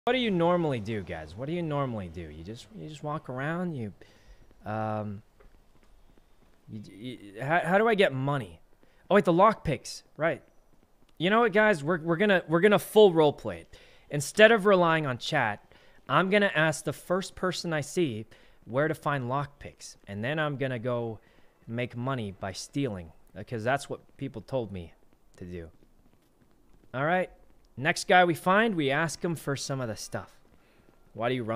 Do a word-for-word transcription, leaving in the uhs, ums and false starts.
What do you normally do, guys? What do you normally do? You just you just walk around. You, um. You, you, how, how do I get money? Oh wait, the lockpicks, right? You know what, guys? We're we're gonna we're gonna full roleplay it. Instead of relying on chat, I'm gonna ask the first person I see where to find lockpicks, and then I'm gonna go make money by stealing, because that's what people told me to do. All right. Next guy we find, we ask him for some of the stuff. Why do you run?